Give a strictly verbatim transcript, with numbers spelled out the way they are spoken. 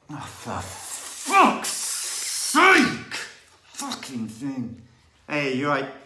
Oh, for fuck's sake! Fucking thing. Hey, you're right.